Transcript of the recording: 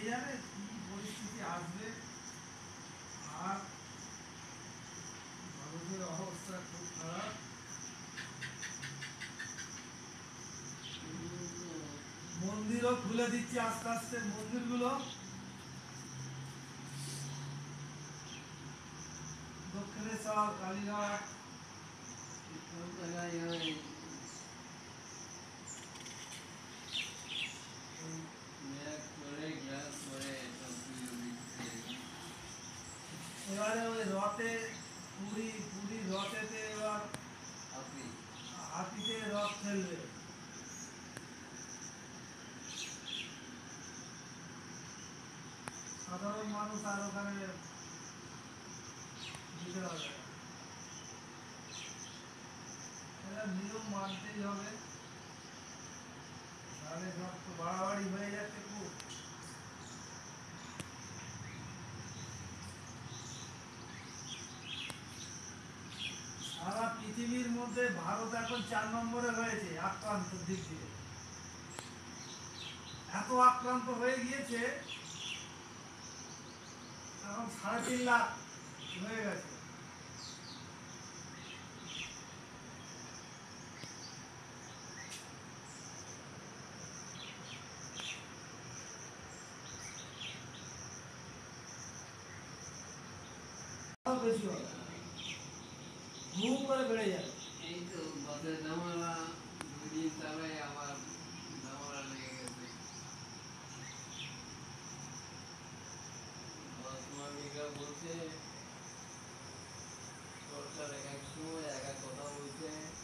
জানে কি পরিস্থিতি আসবে। আর মানুষের অবস্থা খুব খারাপ। মন্দিরও খুলে দিচ্ছে আস্তে আস্তে, মন্দিরগুলো দক্ষিণেশ্বর, কালীঘাট, এবারে ওই রথে পুরী রথেতে এবার হাতিতে রথ ফেলবে। সাধারণ মানুষ আর ওখানে দিতে হবে না। এটা নিয়ম মানতেই হবে, তাহলে সব তো বাড়াবাড়ি হয়ে যাচ্ছে খুব। সারা পৃথিবীর মধ্যে ভারত এখন 4 নম্বরে হয়েছে আক্রান্তর দিক দিয়ে। এত আক্রান্ত হয়ে গিয়েছে, এখন 3.5 লাখ হয়ে গেছে। আরো বেশি হবে, হু করে বেড়ে যাবে। এই তো বাসের জামালা 2 দিন চালাই আবার জামালা লেগে গেছে। আমার মামিকা বলছে সরকার এক এক সময় এক এক কথা বলছে।